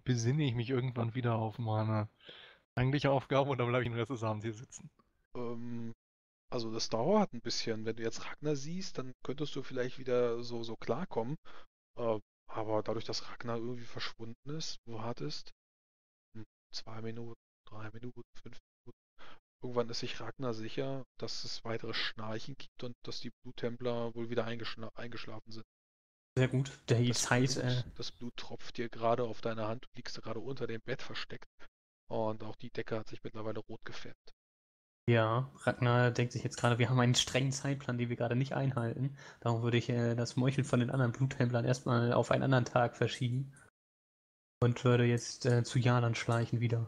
besinne ich mich irgendwann wieder auf meine eigentliche Aufgabe und dann bleibe ich den Rest des Abends hier sitzen. Also das dauert ein bisschen. Wenn du jetzt Ragnar siehst, dann könntest du vielleicht wieder so klarkommen. Äh, aber dadurch, dass Ragnar irgendwie verschwunden ist, du wartest 2 Minuten, 3 Minuten, 5 Minuten. Irgendwann ist sich Ragnar sicher, dass es weitere Schnarchen gibt und dass die Bluttempler wohl wieder eingeschlafen sind. Sehr gut. Die Das Zeit, Blut, das Blut tropft dir gerade auf deine Hand. Du liegst gerade unter dem Bett versteckt. Und auch die Decke hat sich mittlerweile rot gefärbt. ja, Ragnar denkt sich jetzt gerade, wir haben einen strengen Zeitplan, den wir gerade nicht einhalten. Darum würde ich das Meucheln von den anderen Bluthändlern erstmal auf einen anderen Tag verschieben. Und würde jetzt zu Jalan schleichen wieder.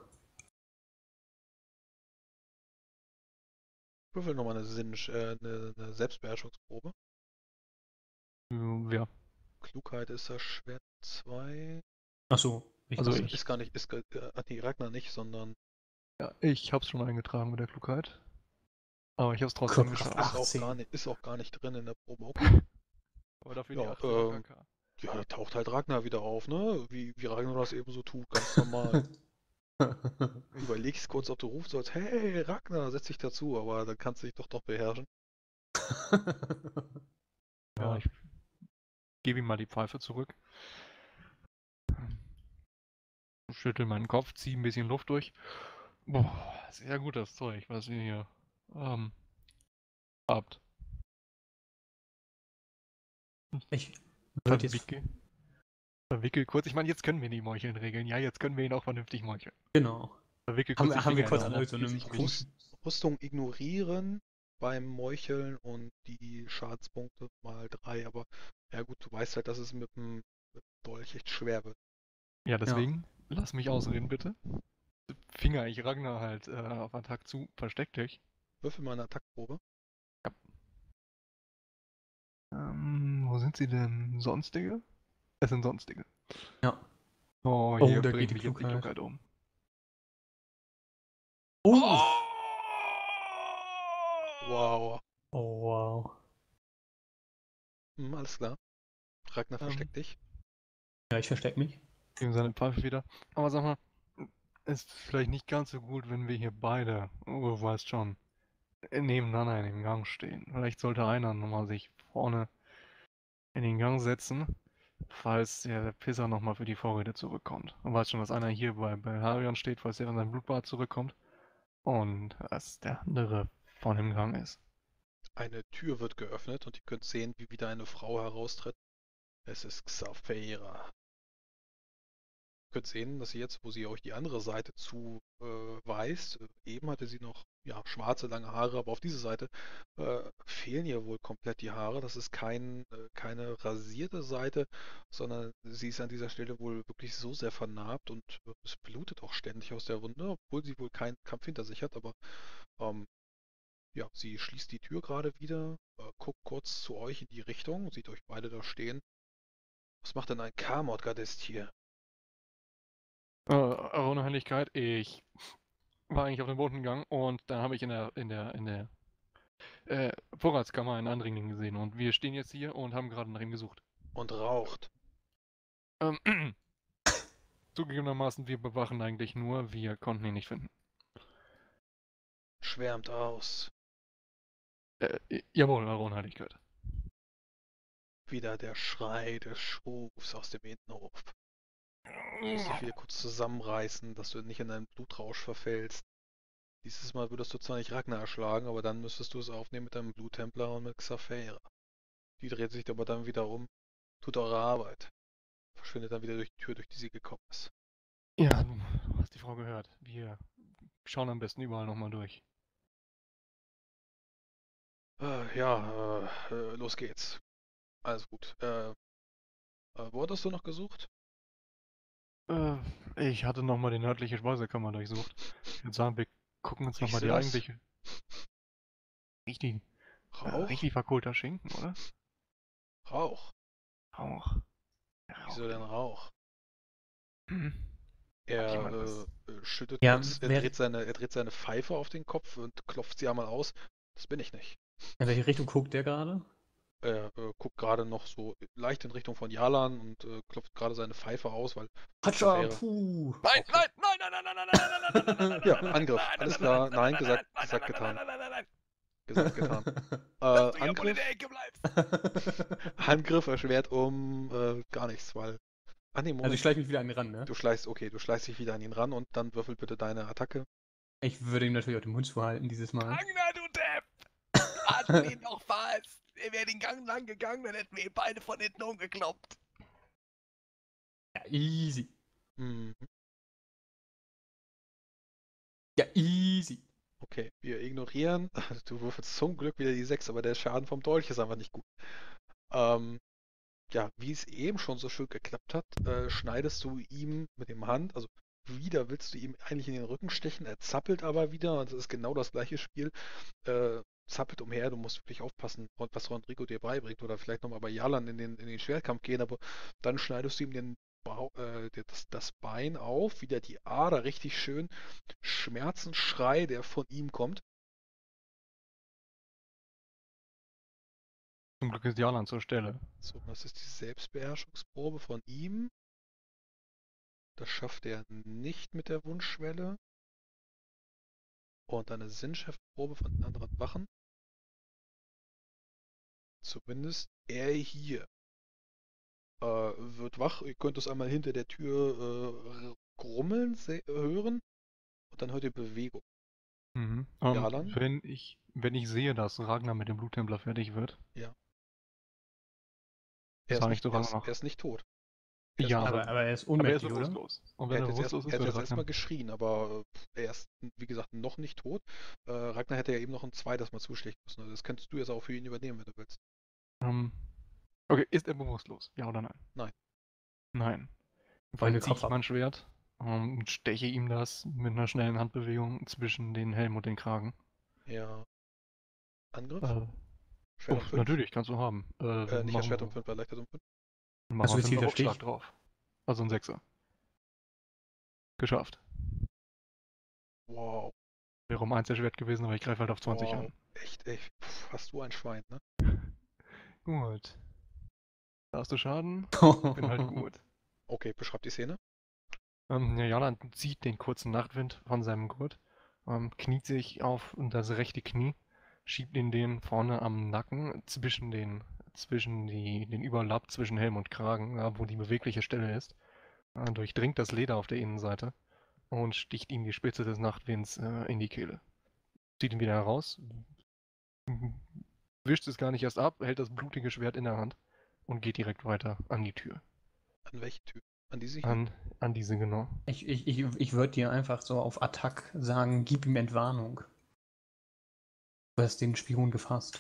Würfel nochmal eine Selbstbeherrschungsprobe. Ja, Klugheit ist das Schwert 2. Achso, Also Ist, ich. ist gar nicht, ist, nee, Ragnar nicht, sondern Ja, ich hab's schon eingetragen mit der Klugheit. Aber ich hab's trotzdem Körperkraft geschafft. 18. ist auch gar nicht drin in der Probe. Okay. Aber dafür die Ja, 18 AKK. ja, da taucht halt Ragnar wieder auf, ne? Wie Ragnar das eben so tut, ganz normal. Überlegst kurz, ob du rufen sollst, hey Ragnar, setz dich dazu, aber dann kannst du dich doch beherrschen. Ja, Ja. ich gebe ihm mal die Pfeife zurück. Schüttel meinen Kopf, ziehe ein bisschen Luft durch. Boah, sehr gutes Zeug, was ihr hier habt. Ich würde jetzt. Verwickel kurz. Ich meine, jetzt können wir die Meucheln regeln. Ja, jetzt können wir ihn auch vernünftig meucheln. Genau. Verwickel kurz die Haben wir Finger kurz in alle der so einen großen. Rüstung ignorieren beim Meucheln und die Schadenspunkte mal 3, aber ja gut, du weißt halt, dass es mit dem Dolch echt schwer wird. Ja, deswegen, lass mich ausreden, bitte. Finger ich Ragnar halt auf Attack zu, versteck dich. Würfel mal eine Attackprobe. Ja. Wo sind sie denn? Sonstige? Es sind Sonstige. Ja. Oh, Oh, hier da bringt geht die mich jetzt die Klugheit. Klugheit um. Oh! Wow. Oh, wow. Alles klar. Ragnar, versteck dich. Ja, ich verstecke mich. Geben seine Pfeife wieder. Aber sag mal, ist vielleicht nicht ganz so gut, wenn wir hier beide, du weißt schon, nebeneinander in dem Gang stehen. Vielleicht sollte einer nochmal sich vorne in den Gang setzen, falls der Pisser nochmal für die Vorräte zurückkommt. Du weißt schon, dass einer hier bei Harion steht, falls der von seinem Blutbad zurückkommt. Und dass der andere von dem Gang ist. Eine Tür wird geöffnet und ihr könnt sehen, wie wieder eine Frau heraustritt. Es ist Xafeira. Ihr könnt sehen, dass sie jetzt, wo sie euch die andere Seite zuweist, eben hatte sie noch ja, schwarze, lange Haare, aber auf dieser Seite fehlen ihr wohl komplett die Haare. Das ist keine rasierte Seite, sondern sie ist an dieser Stelle wohl wirklich so sehr vernarbt und es blutet auch ständig aus der Wunde, obwohl sie wohl keinen Kampf hinter sich hat, aber ähm, ja, sie schließt die Tür gerade wieder, guckt kurz zu euch in die Richtung, sieht euch beide da stehen. Was macht denn ein Kamordgardist hier? Eure Unheiligkeit, ich war eigentlich auf dem Bodengang und dann habe ich in der Vorratskammer einen Andringling gesehen und wir stehen jetzt hier und haben gerade nach ihm gesucht. Und raucht. Ähm, zugegebenermaßen, wir bewachen eigentlich nur, wir konnten ihn nicht finden. Schwärmt aus. Jawohl, Eure Unheiligkeit. Wieder der Schrei des Schufs aus dem Innenhof. Du musst dich wieder kurz zusammenreißen, dass du nicht in einen Blutrausch verfällst. Dieses Mal würdest du zwar nicht Ragnar erschlagen, aber dann müsstest du es aufnehmen mit deinem Bluttempler und mit Xafeira. Die dreht sich aber dann wieder um, tut eure Arbeit. Verschwindet dann wieder durch die Tür, durch die sie gekommen ist. Ja, du hast die Frau gehört. Wir schauen am besten überall nochmal durch. Los geht's. Alles gut. Wo hattest du noch gesucht? Äh, ich hatte nochmal die nördliche Speisekammer durchsucht. Ich würde sagen, wir gucken uns Riechst nochmal du die das? eigentliche. Richtig, Rauch? richtig verkohlter Schinken, oder? Rauch? Rauch. Wieso denn Rauch? Hm. Hab Er jemand was? schüttet Ja, kurz, er dreht seine Pfeife auf den Kopf und klopft sie einmal aus. Das bin ich nicht. in welche Richtung guckt der gerade? Er guckt gerade noch so leicht in Richtung von Jalan und klopft gerade seine Pfeife aus, weil Hatscha, wäre- puh. Nein, Okay. nein, nein, nein, nein, nein, nein, nein, nein, nein, nein, nein, nein, Ja, nein, nein, Angriff. nein, Alles nein, klar. nein, Nein, nein, gesagt, nein, gesagt, nein, getan. nein, nein, nein, nein, Gesagt, getan. dass du ja wohl in Angriff. der Ecke bleibst. Angriff erschwert gar nichts, weil. Ah nee, Also ich Moment. schleiche mich wieder an ihn ran, ne? Du schleichst dich wieder an ihn ran und dann würfel bitte deine Attacke. Ich würde ihm natürlich auch den Mund zuhalten dieses Mal. Ragnar, du Depp! Du hast ihn doch fast. Er wäre den Gang lang gegangen, dann hätten wir ihn beide von hinten umgekloppt. Ja, easy. Mhm. Ja, easy. Okay, wir ignorieren. Du würfelst zum Glück wieder die 6, aber der Schaden vom Dolch ist einfach nicht gut. Ja, wie es eben schon so schön geklappt hat, schneidest du ihm mit dem Hand, also wieder willst du ihm eigentlich in den Rücken stechen, er zappelt aber wieder, und das ist genau das gleiche Spiel, zappelt umher, du musst wirklich aufpassen, was Rodrigo dir beibringt, oder vielleicht nochmal bei Jalan in den Schwertkampf gehen, aber dann schneidest du ihm das Bein auf, wieder die Ader, richtig schön, Schmerzensschrei, der von ihm kommt. Zum Glück ist Jalan zur Stelle. So, das ist die Selbstbeherrschungsprobe von ihm. Das schafft er nicht mit der Wunschschwelle. Und eine Sinnschärfeprobe von den anderen Wachen. Zumindest er hier wird wach. Ihr könnt es einmal hinter der Tür grummeln hören. Und dann hört ihr Bewegung. Mhm. Jalan? Wenn ich sehe, dass Ragnar mit dem Bluttempler fertig wird, Ja. sage ich zu Ragnar noch. Er ist nicht tot. Er ist Ja, noch- Aber er ist aber er ist ohnmächtig, oder? bewusstlos. Und Er wenn er hätte jetzt, bewusstlos ist, er hätte wird jetzt erstmal Ragnar. geschrien, aber er ist, wie gesagt, noch nicht tot. Ragnar hätte ja eben noch ein zweites Mal zustechen müssen. Also das könntest du jetzt auch für ihn übernehmen, wenn du willst. Okay, ist er bewusstlos? Ja oder nein? Nein. Nein. Weil Dann den ziehe Kopf ich ab. mein Schwert und steche ihm das mit einer schnellen Handbewegung zwischen den Helm und den Kragen. Ja. Angriff? Oh, Schwert um 5? natürlich, kannst du haben. Nicht Machen erschwert um wir 5, erleichtert um 5. machen wir gezielter 5er Rückschlag Stich? drauf. Also ein Sechser. Geschafft. Wow. Wäre um 1 erschwert gewesen, aber ich greife halt auf 20 Wow. an. Echt, ey. Puh, hast du ein Schwein, ne? Gut. Da hast du Schaden. Bin halt gut. Okay, beschreib die Szene. Ja, Jalan zieht den kurzen Nachtwind von seinem Gurt, kniet sich auf das rechte Knie, schiebt ihn den vorne am Nacken den Überlapp zwischen Helm und Kragen, wo die bewegliche Stelle ist, durchdringt das Leder auf der Innenseite und sticht ihm die Spitze des Nachtwinds in die Kehle. Zieht ihn wieder heraus, wischt es gar nicht erst ab, hält das blutige Schwert in der Hand und geht direkt weiter an die Tür. An welche Tür? An diese hier? An diese, genau. Ich würde dir einfach so auf Attack sagen, gib ihm Entwarnung. Du hast den Spion gefasst.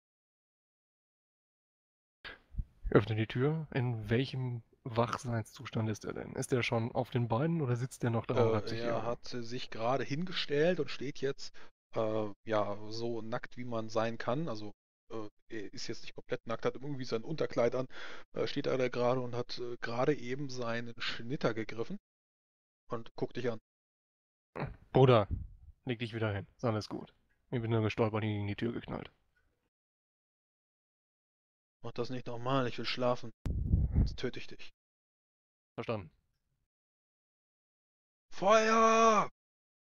Öffne die Tür. In welchem Wachseinszustand ist er denn? Ist er schon auf den Beinen oder sitzt er noch da und reibt sich die Er Augen? hat sich gerade hingestellt und steht jetzt ja so nackt, wie man sein kann. Also er ist jetzt nicht komplett nackt, hat irgendwie sein Unterkleid an, steht er da gerade und hat gerade eben seinen Schnitter gegriffen und guckt dich an. Bruder, leg dich wieder hin. Ist alles gut. Ich bin nur gestolpert und gegen die Tür geknallt. Mach das nicht nochmal, ich will schlafen. Jetzt töte ich dich. Verstanden. Feuer!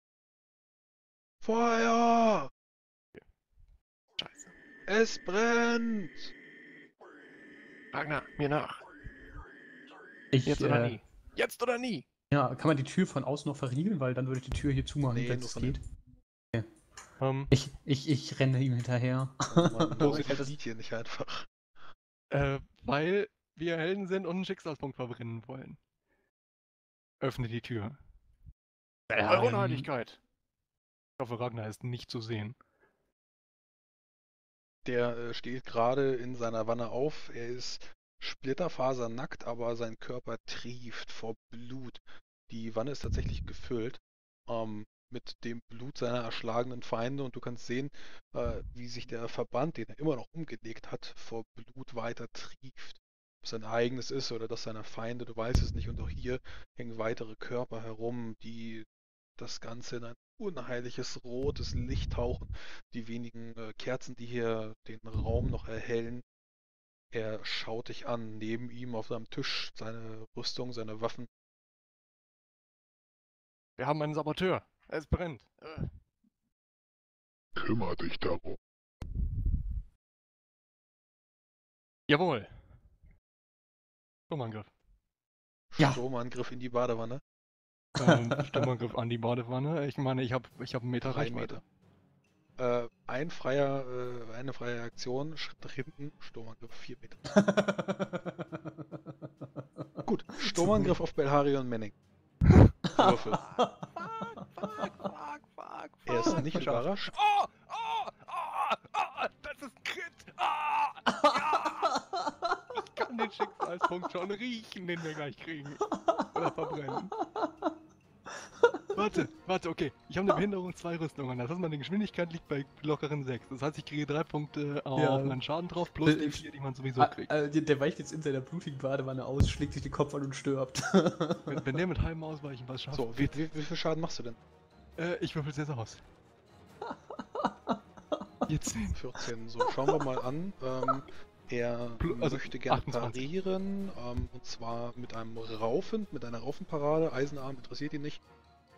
Feuer! Scheiße. Es brennt! Ragnar, mir nach. Ich, Jetzt oder nie? Jetzt oder nie? Ja, kann man die Tür von außen noch verriegeln, weil dann würde ich die Tür hier zumachen, Nee, wenn nur es von geht. Ich renne ihm hinterher. Man sieht das- sieht hier nicht einfach. Weil wir Helden sind und einen Schicksalspunkt verbrennen wollen. Öffne die Tür. Eure Unheiligkeit. Ich hoffe, Ragnar ist nicht zu sehen. Der steht gerade in seiner Wanne auf. Er ist splitterfasernackt, aber sein Körper trieft vor Blut. Die Wanne ist tatsächlich gefüllt mit dem Blut seiner erschlagenen Feinde und du kannst sehen, wie sich der Verband, den er immer noch umgelegt hat, vor Blut weiter trieft. Ob es sein eigenes ist oder das seiner Feinde, du weißt es nicht. Und auch hier hängen weitere Körper herum, die das Ganze in ein unheimliches rotes Licht tauchen. Die wenigen Kerzen, die hier den Raum noch erhellen, Er schaut dich an, neben ihm auf seinem Tisch seine Rüstung, seine Waffen. Wir haben einen Saboteur. Es brennt. Kümmer dich darum. Jawohl. Sturmangriff. Ja. Sturmangriff in die Badewanne. Sturmangriff an die Badewanne. Ich meine, ich hab einen Meter 3 Reichweite. Meter. Eine freie Aktion, Schritt nach hinten, Sturmangriff 4 Meter. Gut, Sturmangriff auf Belharion Manning. Würfel. Er ist nicht überrascht. Oh, das ist ein Crit. Ja. Ich kann den Schicksalspunkt schon riechen, den wir gleich kriegen. Oder verbrennen. Warte, okay. Ich habe eine Behinderung, 2 Rüstungen. Das heißt, meine Geschwindigkeit liegt bei lockeren 6. Das heißt, ich kriege 3 Punkte auf meinen Schaden drauf, plus die 4, die man sowieso kriegt. Der weicht jetzt in seiner blutigen Badewanne aus, schlägt sich den Kopf an und stirbt. Wenn der mit halbem Ausweichen was schafft. So, wie viel Schaden machst du denn? Ich würfel es jetzt aus. Jetzt 10. 14. So, schauen wir mal an. Er möchte gerne 28. parieren, und zwar mit einem Raufen, mit einer Raufenparade. Eisenarm interessiert ihn nicht.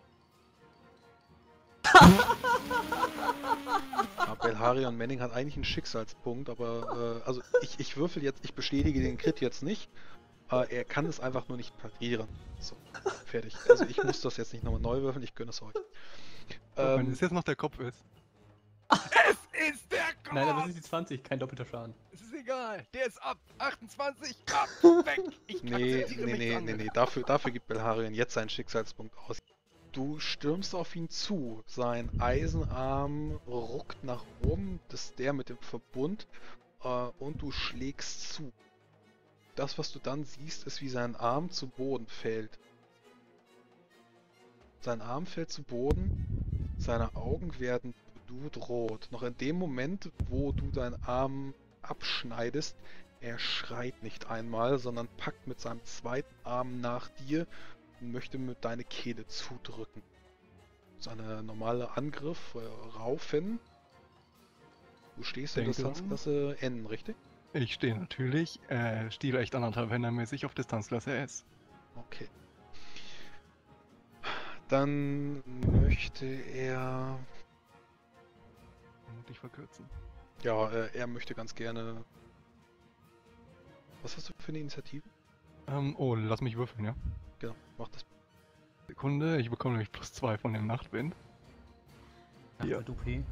Belharion Manning hat eigentlich einen Schicksalspunkt, aber also ich würfel jetzt, ich bestätige den Crit jetzt nicht. Er kann es einfach nur nicht parieren. So, fertig. Also ich muss das jetzt nicht nochmal neu würfeln, ich gönne es euch. Wenn es jetzt noch der Kopf ist. Es ist der Kopf! Nein, aber das ist die 20, kein doppelter Schaden. Es ist egal, der ist ab. 28, ab, weg. Ich Nee, dafür gibt Belharion jetzt seinen Schicksalspunkt aus. Du stürmst auf ihn zu, sein Eisenarm ruckt nach oben, das ist der mit dem Verbund, und du schlägst zu. Das, was du dann siehst, ist, wie sein Arm zu Boden fällt. Sein Arm fällt zu Boden, seine Augen werden blutrot. Noch in dem Moment, wo du deinen Arm abschneidest, er schreit nicht einmal, sondern packt mit seinem zweiten Arm nach dir und möchte mit deine Kehle zudrücken. Seine normale Angriff, Raufen. Du stehst in Distanzklasse N, richtig? Ich stehe natürlich stilecht 1,5 Händermäßig auf Distanzklasse S. Okay. Dann möchte er... Vermutlich verkürzen. Ja, er möchte ganz gerne... Was hast du für eine Initiative? Lass mich würfeln, ja? Genau, mach das. Sekunde, ich bekomme nämlich +2 von dem Nachtwind. Ja, du P.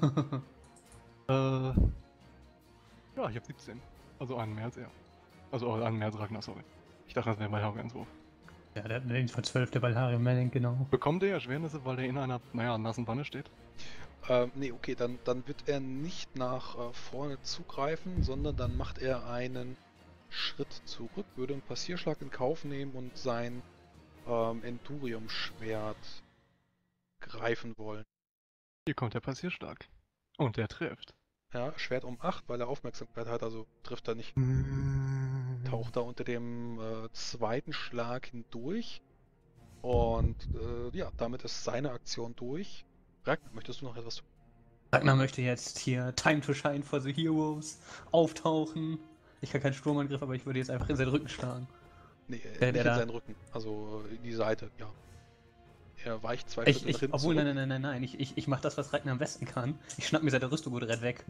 Ja, ich habe 17. Also einen mehr als er. Also einen mehr als Ragnar, sorry. Ich dachte, das wäre bei Haugens Wurf. Ja, der hat einen von 12, der Belharion Manning, genau. Bekommt er Erschwernisse, weil er in einer, nassen Wanne steht? Nee, okay, dann wird er nicht nach vorne zugreifen, sondern dann macht er einen Schritt zurück, würde einen Passierschlag in Kauf nehmen und sein Endurium-Schwert greifen wollen. Hier kommt der Passierschlag. Und der trifft. Ja, Schwert um 8, weil er Aufmerksamkeit hat, also trifft er nicht. Taucht er unter dem zweiten Schlag hindurch. Und ja, damit ist seine Aktion durch. Ragnar, möchtest du noch etwas tun? Ragnar möchte jetzt hier Time to Shine for the Heroes auftauchen. Ich kann keinen Sturmangriff, aber ich würde jetzt einfach in seinen Rücken schlagen. Nee, Der nicht in da- seinen Rücken, also in die Seite, ja. Er weicht 2 Schritte nach hinten Obwohl, zurück. nein. Ich mach das, was Ragnar am besten kann. Ich schnapp mir seine Rüstung und renn weg.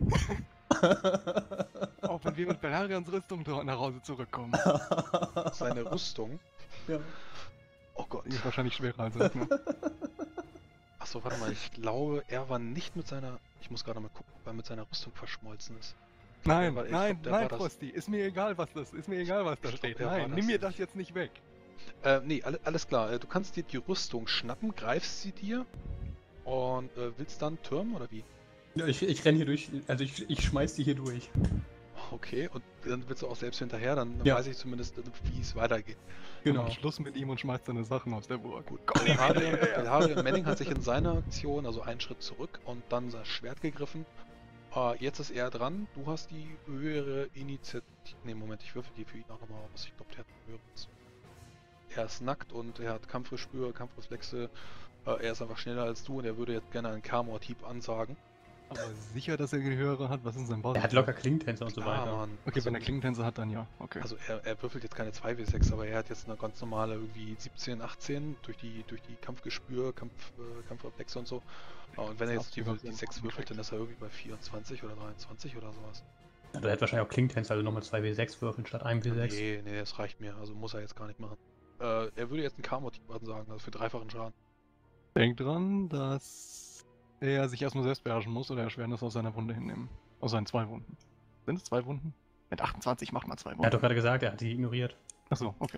Auch wenn wir mit Belharions Rüstung nach Hause zurückkommen. Seine Rüstung. Ja. Oh Gott. Die ist wahrscheinlich schwerer als Ragnar. Achso, warte mal, ich glaube, er war nicht mit seiner... Ich muss gerade mal gucken, ob er mit seiner Rüstung verschmolzen ist. Nein, Der war- ich nein, glaub, der war nein, das- Frosti. Ist mir egal, was das ist. Mir egal, was da Ich glaub, steht. der war Nein, das nimm mir nicht. das jetzt nicht weg. Nee, alles klar. Du kannst dir die Rüstung schnappen, greifst sie dir und willst dann türmen oder wie? Ja, ich renn hier durch, also ich schmeiß die hier durch. Okay, und dann willst du auch selbst hinterher, dann Ja. weiß ich zumindest, wie es weitergeht. Genau. Mach Schluss mit ihm und schmeißt seine Sachen aus der Burg. Gut, Belharion Manning hat sich in seiner Aktion, also einen Schritt zurück und dann sein Schwert gegriffen. Jetzt ist er dran. Du hast die höhere Initiative. Ne, Moment, ich würfel die für ihn auch nochmal aus. Ich glaube, der hat eine höhere. Er ist nackt und er hat Kampfgespür, Kampfreflexe. Er ist einfach schneller als du und er würde jetzt gerne einen Kamor-Hieb ansagen. Aber sicher, dass er die höhere hat? Was ist sein Basis? Er hat locker Klingentänzer und so Klar, weiter. Mann. Okay, Also, wenn er Klingentänzer hat, dann ja. Okay. Also er würfelt jetzt keine 2W6, aber er hat jetzt eine ganz normale irgendwie 17, 18 durch die Kampfgespür, Kampfreflexe und so. Und wenn er jetzt die 6 würfelt, dann ist er irgendwie bei 24 oder 23 oder sowas. Also er hat wahrscheinlich auch Klingentänzer, also nochmal 2W6 würfeln statt 1W6. Nee, das reicht mir. Also muss er jetzt gar nicht machen. Er würde jetzt ein K-Motiv sagen, also für dreifachen Schaden. Denk dran, dass er sich erstmal selbst beherrschen muss oder Erschwernis aus seiner Wunde hinnehmen. Aus seinen 2 Wunden. Sind es 2 Wunden? Mit 28 macht man 2 Wunden. Er hat doch gerade gesagt, er hat die ignoriert. Achso, okay.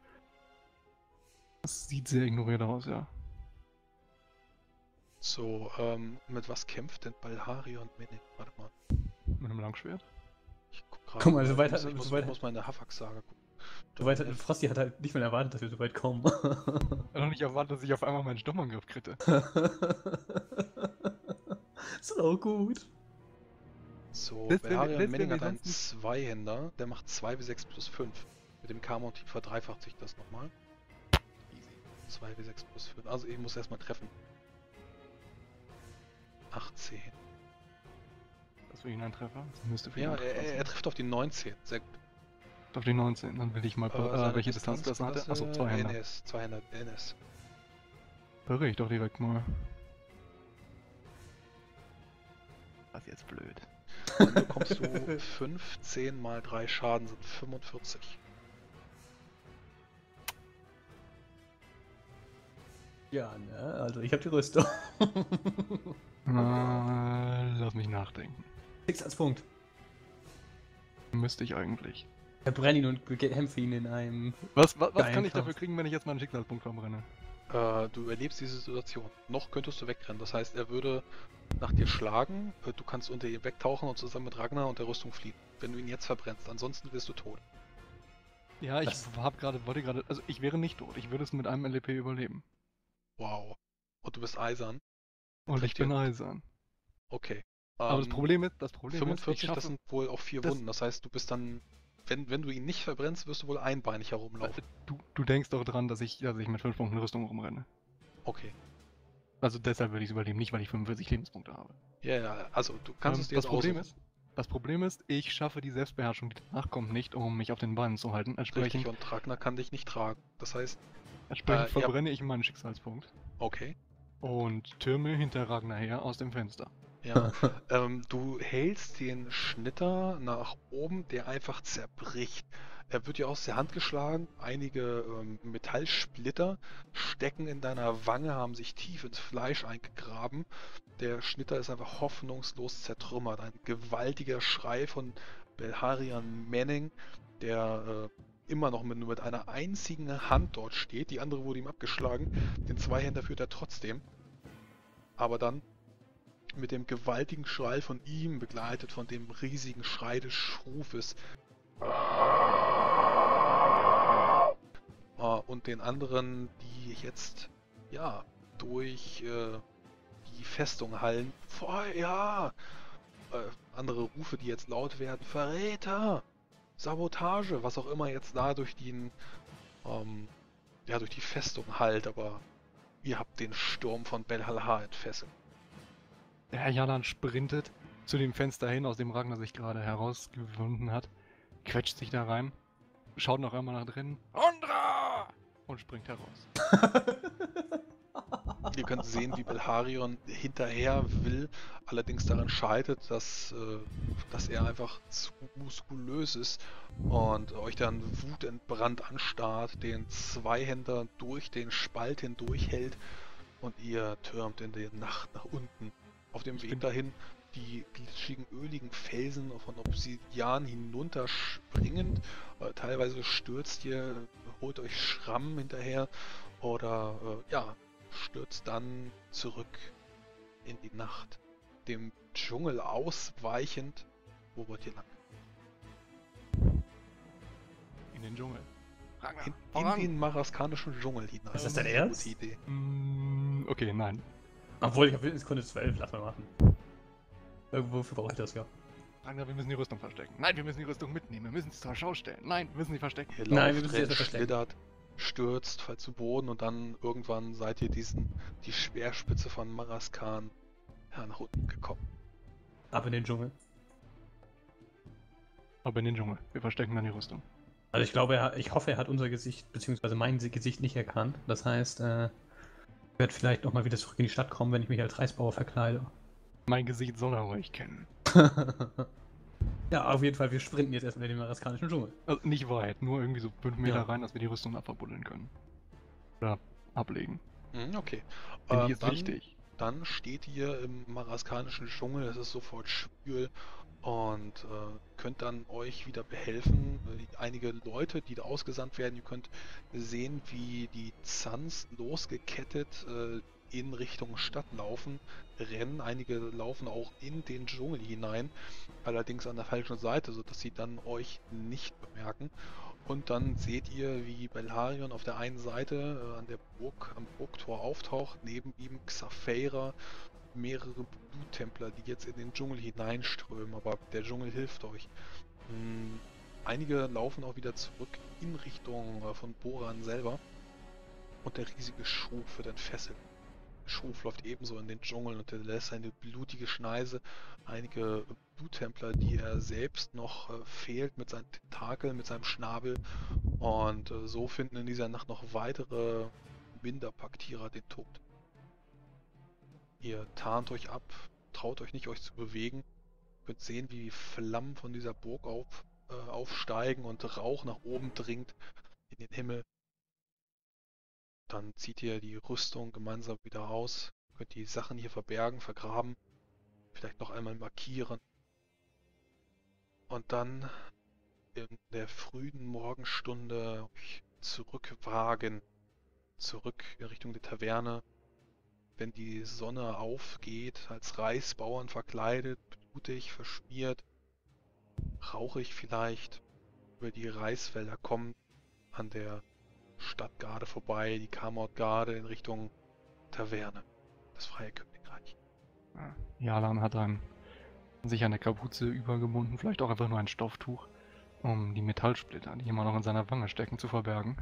Das sieht sehr ignoriert aus, ja. So, mit was kämpft denn Balharion Mening? Warte mal. Mit einem Langschwert. Ich guck gerade. Guck mal, so weit ich muss meine Hafax-Saga gucken. Frosty hat halt nicht mal erwartet, dass wir so weit kommen. Ich hab noch nicht erwartet, dass ich auf einmal meinen Sturmangriff kritte. So gut. So, Das wär- Balharion das wär Mening mir hat einen sonst nicht- Zweihänder, der macht 2W6 plus 5. Mit dem K-Motiv verdreifacht sich das nochmal. 2W6 plus 5. Also ich muss erstmal treffen. 18. Das ist für ihn ein Treffer. Das müsste für ihn Ja, ein Treffer sein. er trifft auf die 19. Sehr gut. Auf die 19, dann will ich mal. Seine Welche Distanz das hatte? Achso, 2 Hände. NS, 200 NS. Höre ich doch direkt mal. Was jetzt blöd. Dann bekommst du 15 mal 3 Schaden, sind 45. Ja, ne? Also ich habe die Rüstung. Lass mich nachdenken. Schicksalspunkt. Müsste ich eigentlich. Verbrenne ihn und kämpfe ihn in einem... Was Geilen kann ich Kampf. dafür kriegen, wenn ich jetzt mal einen Schicksalspunkt verbrenne? Du erlebst diese Situation. Noch könntest du wegrennen. Das heißt, er würde nach dir schlagen. Du kannst unter ihm wegtauchen und zusammen mit Ragnar und der Rüstung fliehen. Wenn du ihn jetzt verbrennst. Ansonsten wirst du tot. Ja, ich Das- wollte gerade, also ich wäre nicht tot. Ich würde es mit einem LP überleben. Wow. Und du bist eisern. Und ich Kriegt bin ihr- eisern. Okay. Aber das Problem ist, ich 45, schaffe, das sind wohl auch 4 das- Wunden. Das heißt, du bist dann... Wenn du ihn nicht verbrennst, wirst du wohl einbeinig herumlaufen. du denkst doch dran, dass ich mit 5 Punkten Rüstung rumrenne. Okay. Also deshalb würde ich es überleben, nicht weil ich 45 Lebenspunkte habe. Ja, also du kannst es dir das jetzt Problem aussuchen. Das Problem ist, ich schaffe die Selbstbeherrschung, die danach kommt, nicht, um mich auf den Beinen zu halten. Richtig, Entsprechend und Ragnar kann dich nicht tragen. Das heißt, ja. verbrenne ich meinen Schicksalspunkt okay. und türme hinter Ragnar her aus dem Fenster. Ja. Du hältst den Schnitter nach oben, der einfach zerbricht. Er wird dir aus der Hand geschlagen. Einige Metallsplitter stecken in deiner Wange, haben sich tief ins Fleisch eingegraben. Der Schnitter ist einfach hoffnungslos zertrümmert. Ein gewaltiger Schrei von Balharion Manning, der immer noch mit einer einzigen Hand dort steht. Die andere wurde ihm abgeschlagen. Den Zweihänder führt er trotzdem. Aber dann mit dem gewaltigen Schrei von ihm, begleitet von dem riesigen Schrei des Schrufes. Und den anderen, die jetzt, ja, durch die Festung hallen. Feuer! Andere Rufe, die jetzt laut werden. Verräter! Sabotage! Was auch immer jetzt da durch durch die Festung hallt, aber ihr habt den Sturm von Belhalha entfesselt. Der Herr Jalan sprintet zu dem Fenster hin, aus dem Ragnar sich gerade herausgewunden hat, quetscht sich da rein, schaut noch einmal nach drinnen, Ondra! Und springt heraus. Ihr könnt sehen, wie Balharion hinterher will, allerdings daran scheitert, dass er einfach zu muskulös ist und euch dann wutentbrannt anstarrt, den Zweihänder durch den Spalt hindurch hält und ihr türmt in die Nacht nach unten. Auf dem Weg dahin die glitschigen, öligen Felsen von Obsidian hinunterspringend. Teilweise stürzt ihr, holt euch Schramm hinterher oder stürzt dann zurück in die Nacht. Dem Dschungel ausweichend. Wo wollt ihr lang? In den Dschungel. Ragnar, In den maraskanischen Dschungel hinein. Ist das dein eine Ernst? gute Idee. Okay, nein. Obwohl, ich habe Wildniskunde 12, lass mal machen. Wofür brauche ich das ja? Ragnar, wir müssen die Rüstung verstecken. Nein, wir müssen die Rüstung mitnehmen. Wir müssen sie zur Schau stellen. Nein, wir müssen sie verstecken. Ihr Nein, lauft, wir müssen sie rennt, erst mal verstecken. schlittert, stürzt, fallt zu Boden und dann irgendwann seid ihr die Speerspitze von Maraskan nach unten gekommen. Ab in den Dschungel. Aber in den Dschungel. Wir verstecken dann die Rüstung. Also ich glaube, ich hoffe, er hat unser Gesicht, beziehungsweise mein Gesicht nicht erkannt. Das heißt, ich werde vielleicht nochmal wieder zurück in die Stadt kommen, wenn ich mich als Reisbauer verkleide. Mein Gesicht soll er ruhig kennen. Ja, auf jeden Fall, wir sprinten jetzt erstmal in den maraskanischen Dschungel. Also nicht weit, nur irgendwie so 5 Meter Ja. rein, dass wir die Rüstung abbuddeln können. Oder ablegen. Okay. Denn die ist wichtig. Dann steht ihr im maraskanischen Dschungel, es ist sofort schwül und könnt dann euch wieder behelfen. Einige Leute, die da ausgesandt werden, ihr könnt sehen, wie die Zans losgekettet in Richtung Stadt laufen, rennen. Einige laufen auch in den Dschungel hinein, allerdings an der falschen Seite, sodass sie dann euch nicht bemerken. Und dann seht ihr, wie Belharion auf der einen Seite an der Burg, am Burgtor auftaucht, neben ihm Xaphera, mehrere Bluttempler, die jetzt in den Dschungel hineinströmen, aber der Dschungel hilft euch. Einige laufen auch wieder zurück in Richtung von Boran selber und der riesige Schuf wird entfesselt. Der Schuf läuft ebenso in den Dschungel und er lässt eine blutige Schneise, einige Bluttempler, die er selbst noch fehlt mit seinen Tentakeln, mit seinem Schnabel. Und so finden in dieser Nacht noch weitere Minderpaktierer den Tod. Ihr tarnt euch ab, traut euch nicht, euch zu bewegen. Ihr könnt sehen, wie Flammen von dieser Burg aufsteigen und Rauch nach oben dringt in den Himmel. Dann zieht ihr die Rüstung gemeinsam wieder aus. Könnt die Sachen hier verbergen, vergraben, vielleicht noch einmal markieren. Und dann in der frühen Morgenstunde euch zurückwagen, zurück in Richtung der Taverne. Wenn die Sonne aufgeht, als Reisbauern verkleidet, blutig, verschmiert, rauchig vielleicht, über die Reisfelder kommen, an der Stadtgarde vorbei, die Kamorgarde in Richtung Taverne, das Freie Königreich. Ja, Jalan hat sich eine Kapuze übergebunden, vielleicht auch einfach nur ein Stofftuch, um die Metallsplitter, die immer noch in seiner Wange stecken, zu verbergen.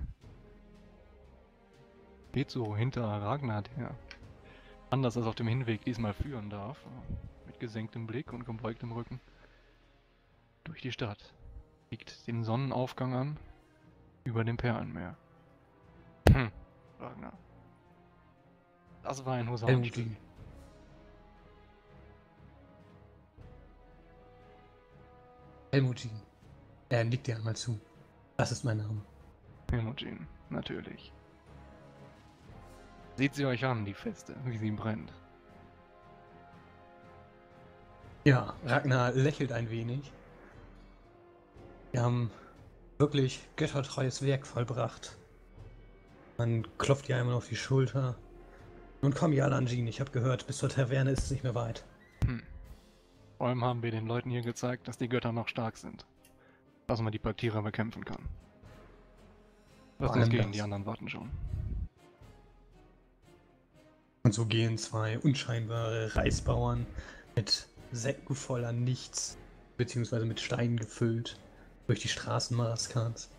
Geht so hinter Ragnar, der anders als auf dem Hinweg diesmal führen darf, mit gesenktem Blick und gebeugtem Rücken, durch die Stadt. Biegt den Sonnenaufgang an, über dem Perlenmeer. Ragnar. Das war ein Husarenstück. Helmutjin. Er nickt dir einmal zu. Das ist mein Name. Helmutjin, natürlich. Seht sie euch an, die Feste, wie sie brennt. Ja, Ragnar lächelt ein wenig. Wir haben wirklich göttertreues Werk vollbracht. Man klopft dir einmal auf die Schulter. Nun komm, Jalanjin, ich habe gehört, bis zur Taverne ist es nicht mehr weit. Vor allem haben wir den Leuten hier gezeigt, dass die Götter noch stark sind. Dass man die Paktierer bekämpfen kann. Lass uns gehen, die anderen warten schon. Und so gehen zwei unscheinbare Reisbauern mit Säcken voller Nichts, beziehungsweise mit Steinen gefüllt, durch die Straßen Maraskans.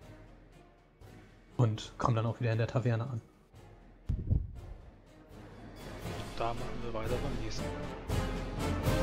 Und kommen dann auch wieder in der Taverne an. Da machen wir weiter beim nächsten Mal.